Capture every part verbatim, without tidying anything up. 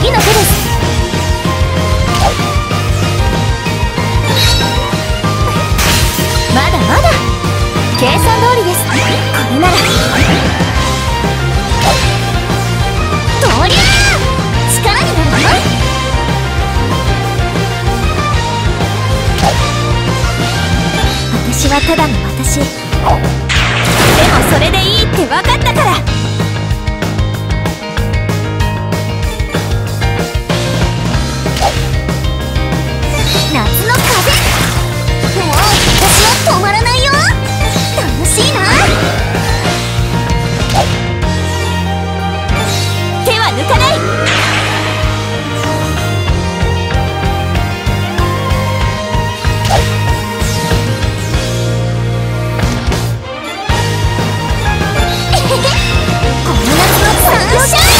次の手です。まだまだ計算通りです。これならとりゃあ力になるわ。私はただの私。でもそれでいいって分かったから。夏の風、もう私は止まらないよ。楽しいな。手は抜かない。この夏のサンシャイン。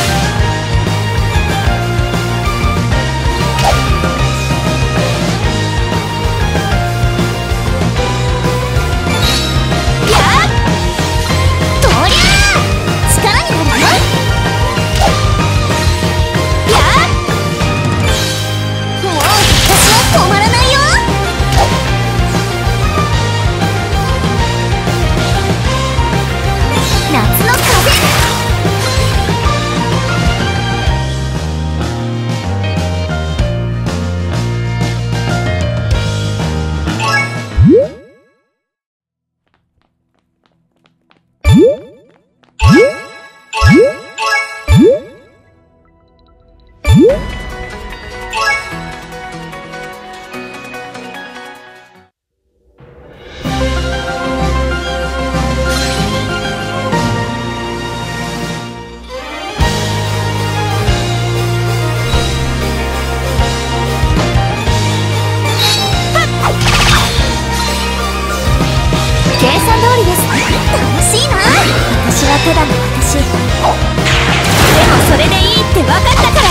計算通りです。楽しいな。私はただの私。でもそれでいいって分かったから。